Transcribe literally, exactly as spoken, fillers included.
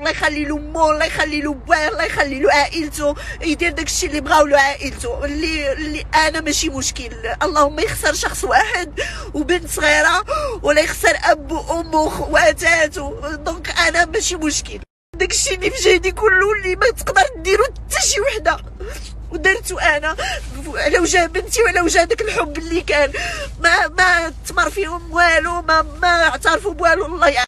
الله يخلي له مو، الله يخلي له بواه، الله يخلي له عائلته، يدير داكشي اللي بغاو له عائلته. اللي اللي انا ماشي مشكل، اللهم يخسر شخص واحد وبنت صغيره، ولا يخسر اب وام وخواتاته، دونك انا ماشي مشكل. داكشي اللي في جهدي كله اللي ما تقدر ديرو حتى شي وحده ودرتو انا على وجه بنتي وعلى وجه داك الحب اللي كان. ما ما تمر فيهم والو، ما ما اعترفوا بوالو. الله يعافيك.